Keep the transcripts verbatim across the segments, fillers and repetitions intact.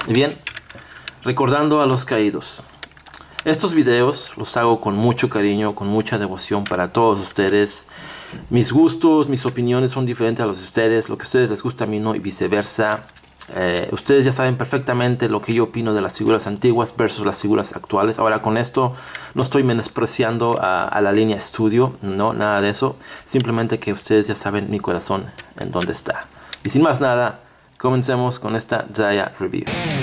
Bien, recordando a los caídos. Estos videos los hago con mucho cariño, con mucha devoción para todos ustedes. Mis gustos, mis opiniones son diferentes a los de ustedes. Lo que a ustedes les gusta a mí no y viceversa. Eh, ustedes ya saben perfectamente lo que yo opino de las figuras antiguas versus las figuras actuales. Ahora, con esto no estoy menospreciando a, a la línea Studio, no, nada de eso. Simplemente que ustedes ya saben mi corazón en dónde está. Y sin más nada, comencemos con esta Zaya Review.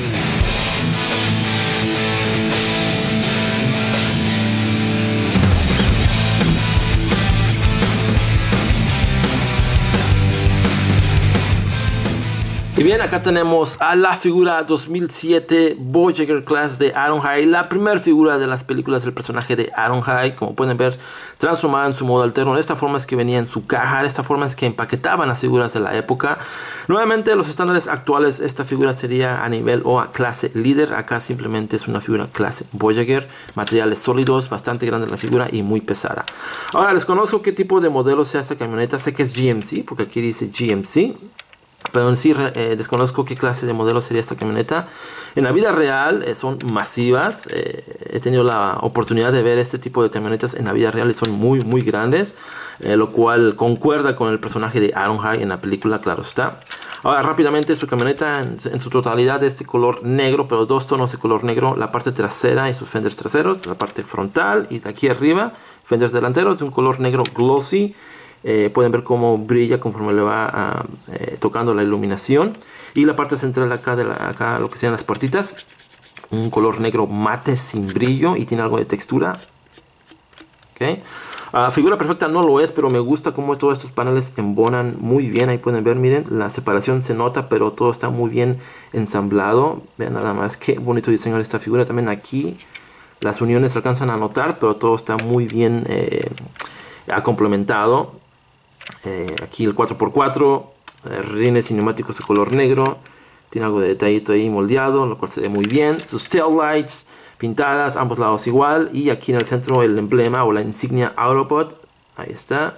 Y bien, acá tenemos a la figura dos mil siete Voyager Class de Ironhide, la primera figura de las películas del personaje de Ironhide. Como pueden ver, transformada en su modo alterno. De esta forma es que venía en su caja, de esta forma es que empaquetaban las figuras de la época. Nuevamente, los estándares actuales, esta figura sería a nivel o a clase líder. Acá simplemente es una figura clase Voyager, materiales sólidos, bastante grande la figura y muy pesada. Ahora, les conozco qué tipo de modelo sea esta camioneta. Sé que es G M C, porque aquí dice G M C. Pero en sí eh, desconozco qué clase de modelo sería esta camioneta. En la vida real eh, son masivas. Eh, he tenido la oportunidad de ver este tipo de camionetas en la vida real y son muy muy grandes. Eh, lo cual concuerda con el personaje de Ironhide en la película, claro está. Ahora rápidamente, su camioneta en, en su totalidad de este color negro, pero dos tonos de color negro. La parte trasera y sus fenders traseros. La parte frontal y de aquí arriba fenders delanteros de un color negro glossy. Eh, pueden ver cómo brilla conforme le va uh, eh, tocando la iluminación. Y la parte central de acá, de la, acá lo que sean las puertitas, un color negro mate sin brillo y tiene algo de textura. Okay. Uh, figura perfecta no lo es, pero me gusta cómo todos estos paneles embonan muy bien. Ahí pueden ver, miren, la separación se nota, pero todo está muy bien ensamblado. Vean nada más qué bonito diseño de esta figura. También aquí las uniones se alcanzan a notar, pero todo está muy bien eh, complementado. Eh, aquí el cuatro por cuatro, eh, rines y neumáticos de color negro. Tiene algo de detallito ahí moldeado, lo cual se ve muy bien. Sus tail lights pintadas, ambos lados igual. Y aquí en el centro el emblema o la insignia Autobot. Ahí está.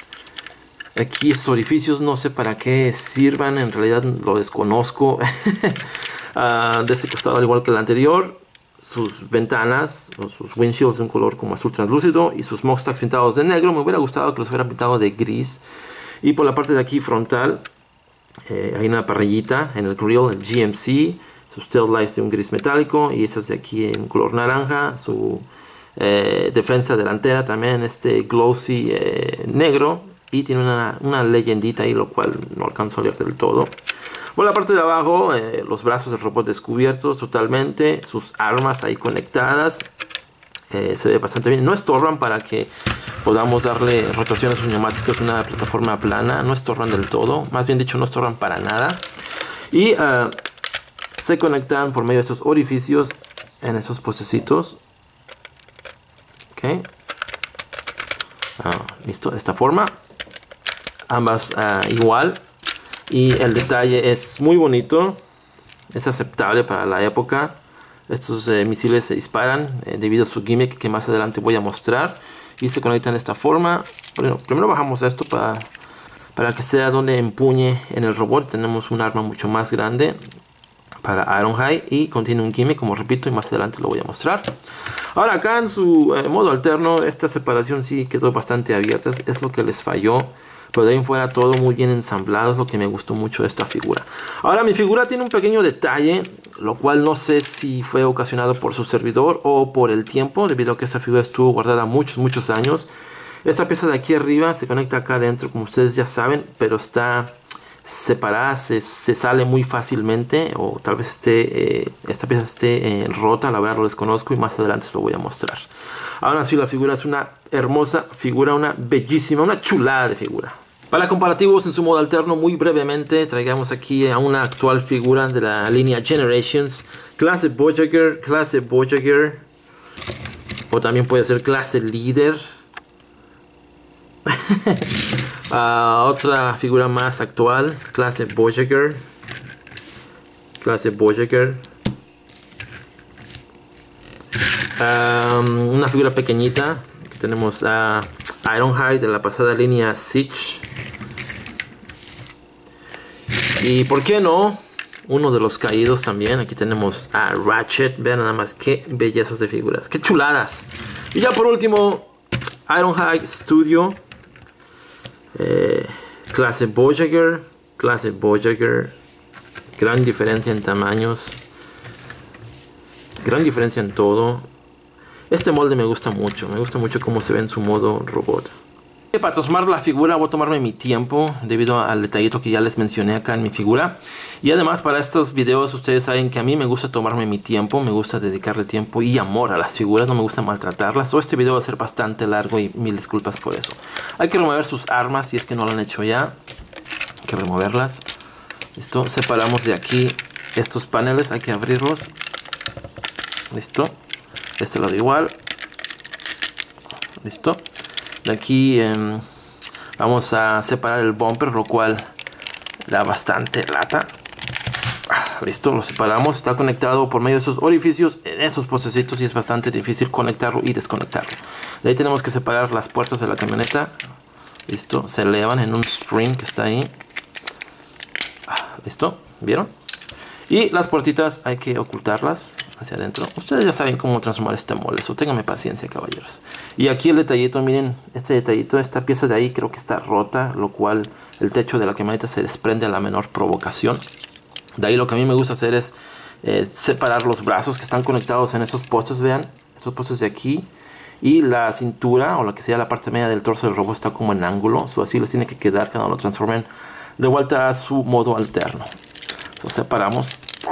Aquí estos orificios no sé para qué sirvan, en realidad lo desconozco. uh, de este costado, al igual que el anterior, sus ventanas o sus windshields de un color como azul translúcido y sus smokestacks pintados de negro. Me hubiera gustado que los hubieran pintado de gris. Y por la parte de aquí frontal eh, hay una parrillita en el grill, el G M C, sus tail lights de un gris metálico y estas de aquí en color naranja, su eh, defensa delantera también este glossy eh, negro, y tiene una, una leyendita ahí, lo cual no alcanzo a leer del todo. Por la parte de abajo, eh, los brazos del robot descubiertos totalmente, sus armas ahí conectadas, eh, se ve bastante bien. No estorban para que podamos darle rotación a sus neumáticos, una plataforma plana, no estorban del todo, más bien dicho no estorban para nada. Y uh, se conectan por medio de esos orificios en esos posecitos. Ok. Uh, listo, de esta forma. Ambas uh, igual. Y el detalle es muy bonito, es aceptable para la época. Estos eh, misiles se disparan eh, debido a su gimmick que más adelante voy a mostrar. Y se conectan de esta forma. Bueno, primero bajamos esto para, para que sea donde empuñe en el robot. Tenemos un arma mucho más grande para Ironhide y contiene un gimmick, como repito, y más adelante lo voy a mostrar. Ahora acá en su eh, modo alterno, esta separación sí quedó bastante abierta, es lo que les falló. Pero de ahí en fuera todo muy bien ensamblado, es lo que me gustó mucho de esta figura. Ahora mi figura tiene un pequeño detalle, lo cual no sé si fue ocasionado por su servidor o por el tiempo, debido a que esta figura estuvo guardada muchos, muchos años. Esta pieza de aquí arriba se conecta acá adentro, como ustedes ya saben, pero está separada, se, se sale muy fácilmente, o tal vez esté, eh, esta pieza esté eh, rota, la verdad lo desconozco y más adelante se lo voy a mostrar. Ahora sí, la figura es una hermosa figura, una bellísima, una chulada de figura. Para comparativos en su modo alterno, muy brevemente, traigamos aquí a una actual figura de la línea Generations. Clase Voyager, clase Voyager. O también puede ser clase líder. uh, otra figura más actual, clase Voyager. Clase Voyager. Um, una figura pequeñita. Aquí tenemos a Ironhide de la pasada línea Siege. Y por qué no, uno de los caídos también. Aquí tenemos a Ratchet. Vean nada más qué bellezas de figuras, qué chuladas. Y ya por último, Ironhide Studio, eh, clase Voyager, clase Voyager. Gran diferencia en tamaños, gran diferencia en todo. Este molde me gusta mucho, me gusta mucho cómo se ve en su modo robot. Para transformar la figura voy a tomarme mi tiempo debido al detallito que ya les mencioné acá en mi figura. Y además para estos videos ustedes saben que a mí me gusta tomarme mi tiempo, me gusta dedicarle tiempo y amor a las figuras, no me gusta maltratarlas. O este video va a ser bastante largo y mil disculpas por eso. Hay que remover sus armas si es que no lo han hecho ya. Hay que removerlas. Listo, separamos de aquí estos paneles, hay que abrirlos. Listo, este lado igual. Listo. De aquí eh, vamos a separar el bumper, lo cual da bastante lata. Listo, lo separamos. Está conectado por medio de esos orificios en esos postecitos y es bastante difícil conectarlo y desconectarlo. De ahí tenemos que separar las puertas de la camioneta. Listo, se elevan en un spring que está ahí. Listo, ¿vieron? Y las puertitas hay que ocultarlas hacia adentro. Ustedes ya saben cómo transformar este molde, so ténganme paciencia, caballeros. Y aquí el detallito, miren, este detallito, esta pieza de ahí creo que está rota, lo cual el techo de la camioneta se desprende a la menor provocación. De ahí lo que a mí me gusta hacer es eh, separar los brazos que están conectados en estos postes, vean, estos postes de aquí. Y la cintura, o lo que sea la parte media del torso del robot, está como en ángulo, so así les tiene que quedar cuando lo transformen de vuelta a su modo alterno. So, separamos.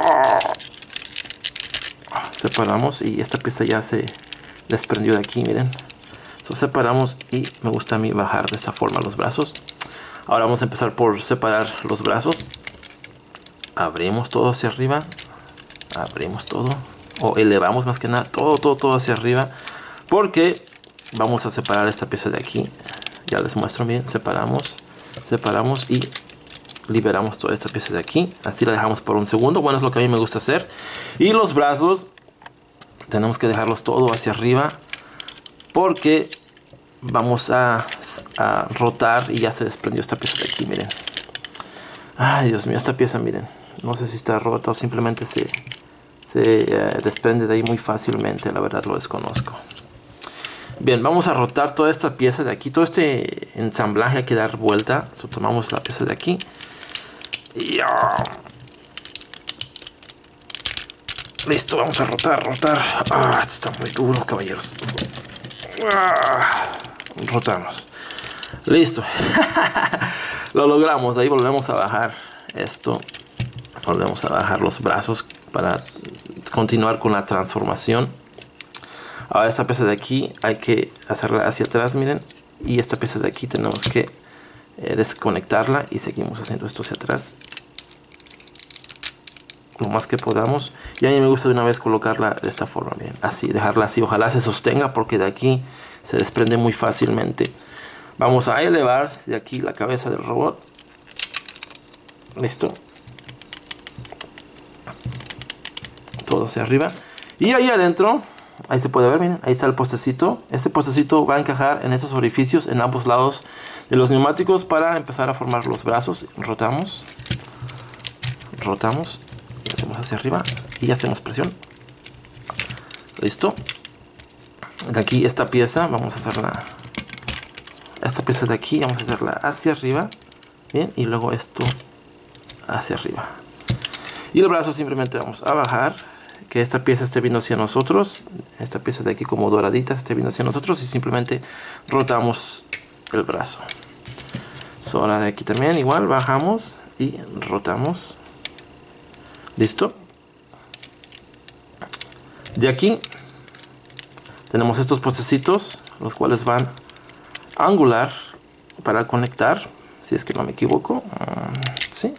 Separamos y esta pieza ya se desprendió de aquí, miren. So, separamos y me gusta a mí bajar de esta forma los brazos. Ahora vamos a empezar por separar los brazos. Abrimos todo hacia arriba. Abrimos todo. O elevamos más que nada todo, todo, todo hacia arriba. Porque vamos a separar esta pieza de aquí. Ya les muestro bien. Separamos. Separamos y liberamos toda esta pieza de aquí. Así la dejamos por un segundo. Bueno, es lo que a mí me gusta hacer. Y los brazos tenemos que dejarlos todo hacia arriba, porque vamos a, a rotar y ya se desprendió esta pieza de aquí, miren. Ay, Dios mío, esta pieza, miren. No sé si está rota o simplemente se, se eh, desprende de ahí muy fácilmente. La verdad lo desconozco. Bien, vamos a rotar toda esta pieza de aquí. Todo este ensamblaje hay que dar vuelta. So, tomamos la pieza de aquí. Y, uh, listo, vamos a rotar, rotar. Ah, esto está muy duro, caballeros. Ah, rotamos. Listo. Lo logramos. Ahí volvemos a bajar esto. Volvemos a bajar los brazos para continuar con la transformación. Ahora esta pieza de aquí hay que hacerla hacia atrás, miren. Y esta pieza de aquí tenemos que eh, desconectarla y seguimos haciendo esto hacia atrás lo más que podamos. Y a mí me gusta de una vez colocarla de esta forma, bien, así, dejarla así. Ojalá se sostenga porque de aquí se desprende muy fácilmente. Vamos a elevar de aquí la cabeza del robot. Listo. Todo hacia arriba. Y ahí adentro, ahí se puede ver, miren, ahí está el postecito. Este postecito va a encajar en estos orificios en ambos lados de los neumáticos para empezar a formar los brazos. Rotamos. Rotamos. Y hacemos hacia arriba. Y hacemos presión. Listo. De aquí esta pieza, vamos a hacerla. Esta pieza de aquí, vamos a hacerla hacia arriba. Bien, y luego esto hacia arriba. Y el brazo simplemente vamos a bajar. Que esta pieza esté viendo hacia nosotros. Esta pieza de aquí como doradita esté viendo hacia nosotros. Y simplemente rotamos el brazo. So, ahora de aquí también igual bajamos y rotamos. Listo. De aquí tenemos estos postecitos, los cuales van a angular para conectar, si es que no me equivoco. Uh, sí.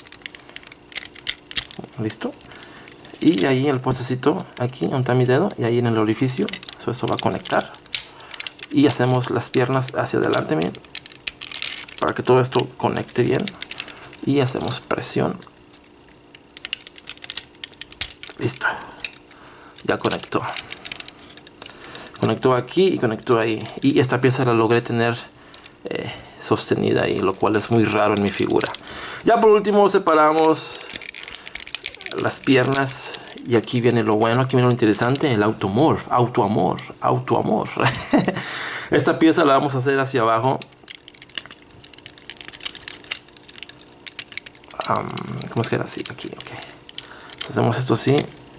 Listo. Y ahí el postecito, aquí donde está mi dedo, y ahí en el orificio, so, esto va a conectar. Y hacemos las piernas hacia adelante, bien, para que todo esto conecte bien. Y hacemos presión. Listo. Ya conectó. Conectó aquí y conectó ahí. Y esta pieza la logré tener eh, sostenida ahí, lo cual es muy raro en mi figura. Ya por último separamos las piernas. Y aquí viene lo bueno, aquí viene lo interesante, el automorph, autoamor, autoamor. Esta pieza la vamos a hacer hacia abajo. Um, ¿Cómo es que era así? Aquí, ok. Entonces hacemos esto así.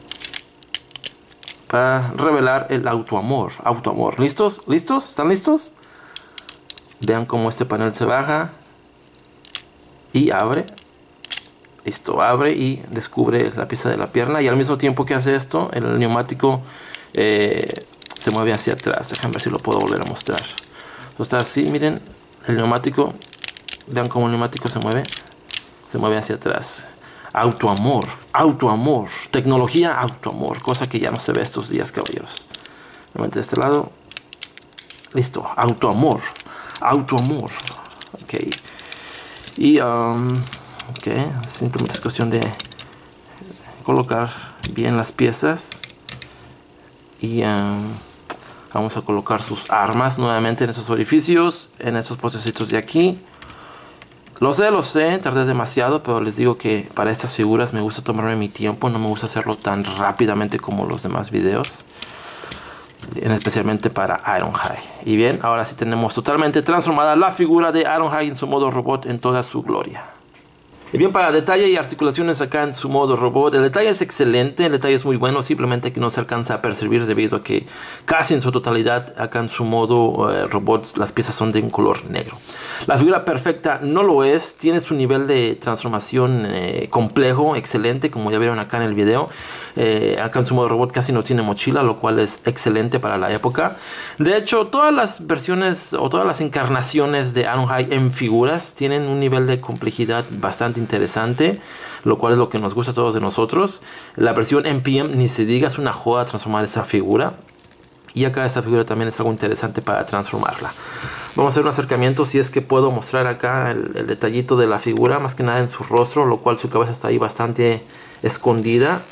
Para revelar el autoamor, autoamor. ¿Listos? ¿Listos? ¿Están listos? Vean cómo este panel se baja. Y abre. Listo, abre y descubre la pieza de la pierna. Y al mismo tiempo que hace esto, el neumático eh, se mueve hacia atrás. Déjenme ver si lo puedo volver a mostrar. Esto está así, miren. El neumático. Vean cómo el neumático se mueve. Se mueve hacia atrás. Autoamor, autoamor. Tecnología autoamor. Cosa que ya no se ve estos días, caballeros. Nuevamente de este lado. Listo, autoamor. Autoamor. Ok. Y, um, ok. Simplemente es cuestión de colocar bien las piezas. Y um, vamos a colocar sus armas nuevamente en esos orificios. En estos postecitos de aquí. Lo sé, lo sé, tardé demasiado, pero les digo que para estas figuras me gusta tomarme mi tiempo, no me gusta hacerlo tan rápidamente como los demás videos, especialmente para Ironhide. Y bien, ahora sí tenemos totalmente transformada la figura de Ironhide en su modo robot en toda su gloria. Y bien, para detalle y articulaciones acá en su modo robot, el detalle es excelente, el detalle es muy bueno, simplemente que no se alcanza a percibir debido a que casi en su totalidad acá en su modo eh, robot las piezas son de un color negro. La figura perfecta no lo es, tiene su nivel de transformación eh, complejo, excelente, como ya vieron acá en el video. Eh, acá en su modo robot casi no tiene mochila, lo cual es excelente para la época. De hecho, todas las versiones o todas las encarnaciones de Ironhide en figuras tienen un nivel de complejidad bastante interesante, lo cual es lo que nos gusta a todos de nosotros. La versión M P M ni se diga, es una joda transformar esta figura. Y acá esta figura también es algo interesante para transformarla. Vamos a hacer un acercamiento, si es que puedo mostrar acá el, el detallito de la figura, más que nada en su rostro, lo cual su cabeza está ahí bastante escondida.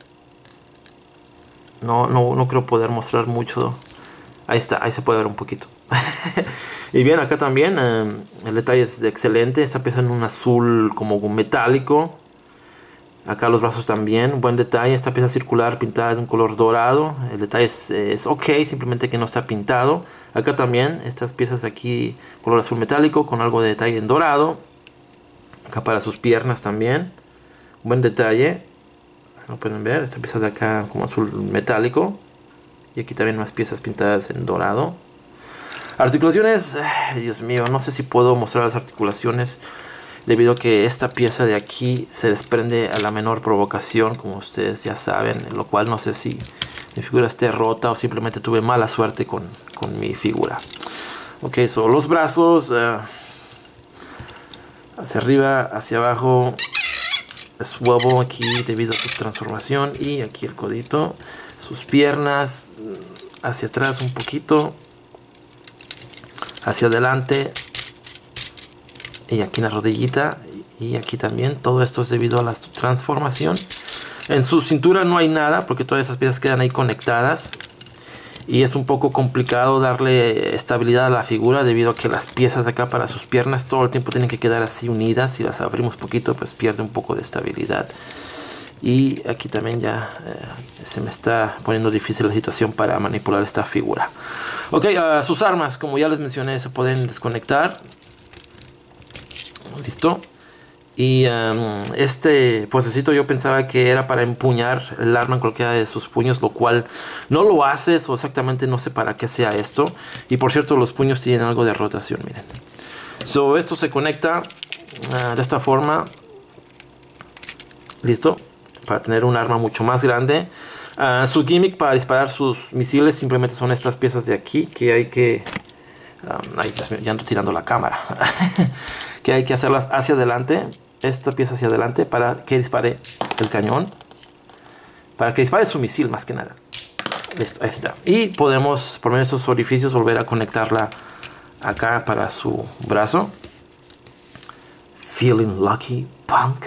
No, no, no creo poder mostrar mucho. Ahí está, ahí se puede ver un poquito. Y bien, acá también eh, el detalle es excelente. Esta pieza en un azul como metálico. Acá los brazos también, buen detalle. Esta pieza circular pintada de un color dorado. El detalle es, es ok, simplemente que no está pintado. Acá también, estas piezas aquí, color azul metálico con algo de detalle en dorado. Acá para sus piernas también. Buen detalle. Lo pueden ver, esta pieza de acá como azul metálico. Y aquí también más piezas pintadas en dorado. Articulaciones, ay, Dios mío, no sé si puedo mostrar las articulaciones, debido a que esta pieza de aquí se desprende a la menor provocación, como ustedes ya saben, lo cual no sé si mi figura esté rota o simplemente tuve mala suerte con, con mi figura. Ok, son los brazos, uh, hacia arriba, hacia abajo, es huevo aquí debido a su transformación, y aquí el codito, sus piernas, hacia atrás un poquito, hacia adelante, y aquí la rodillita, y aquí también. Todo esto es debido a la transformación. En su cintura no hay nada, porque todas esas piezas quedan ahí conectadas, y es un poco complicado darle estabilidad a la figura, debido a que las piezas de acá para sus piernas todo el tiempo tienen que quedar así unidas. Si las abrimos poquito, pues pierde un poco de estabilidad. Y aquí también ya eh, se me está poniendo difícil la situación para manipular esta figura. Ok, uh, sus armas, como ya les mencioné, se pueden desconectar. Listo. Y um, este postecito yo pensaba que era para empuñar el arma en cualquiera de sus puños, lo cual no lo hace, o exactamente no sé para qué sea esto. Y por cierto, los puños tienen algo de rotación, miren. So, esto se conecta uh, de esta forma. Listo. Para tener un arma mucho más grande. Uh, su gimmick para disparar sus misiles simplemente son estas piezas de aquí, que hay que... Um, ay, Dios mío, ya ando tirando la cámara. Que hay que hacerlas hacia adelante. Esta pieza hacia adelante para que dispare el cañón. Para que dispare su misil más que nada. Listo, ahí está. Y podemos, por medio de esos orificios, volver a conectarla acá para su brazo. Feeling lucky, punk.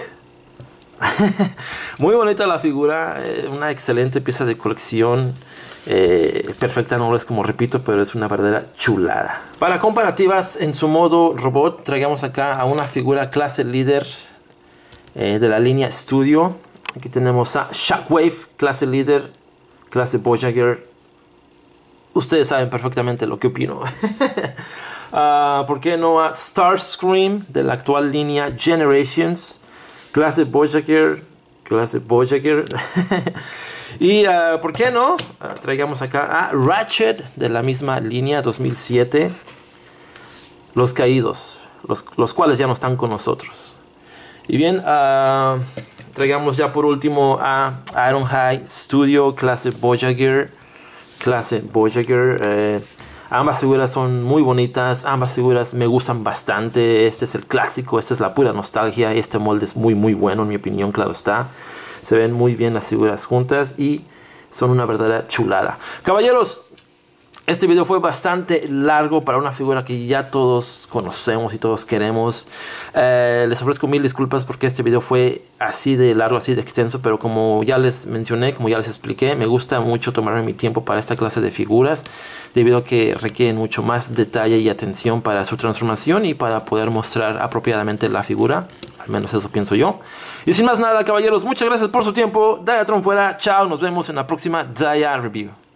Muy bonita la figura, eh, una excelente pieza de colección. Eh, perfecta no es, como repito, pero es una verdadera chulada. Para comparativas en su modo robot, traigamos acá a una figura clase líder eh, de la línea Studio. Aquí tenemos a Shockwave, clase líder, clase Voyager. Ustedes saben perfectamente lo que opino. uh, ¿Por qué no a Starscream de la actual línea Generations, clase Voyager, clase Voyager. Y uh, ¿por qué no? Uh, traigamos acá a Ratchet de la misma línea dos mil siete. Los caídos, los, los cuales ya no están con nosotros. Y bien, uh, traigamos ya por último a Ironhide Studio, clase Voyager. Clase Voyager. Eh, ambas figuras son muy bonitas, ambas figuras me gustan bastante. Este es el clásico, esta es la pura nostalgia. Este molde es muy muy bueno en mi opinión, claro está. Se ven muy bien las figuras juntas y son una verdadera chulada. Caballeros, este video fue bastante largo para una figura que ya todos conocemos y todos queremos. Eh, les ofrezco mil disculpas porque este video fue así de largo, así de extenso. Pero como ya les mencioné, como ya les expliqué, me gusta mucho tomarme mi tiempo para esta clase de figuras, debido a que requieren mucho más detalle y atención para su transformación y para poder mostrar apropiadamente la figura. Al menos eso pienso yo. Y sin más nada, caballeros, muchas gracias por su tiempo. Diatron fuera, chao, nos vemos en la próxima Dia Review.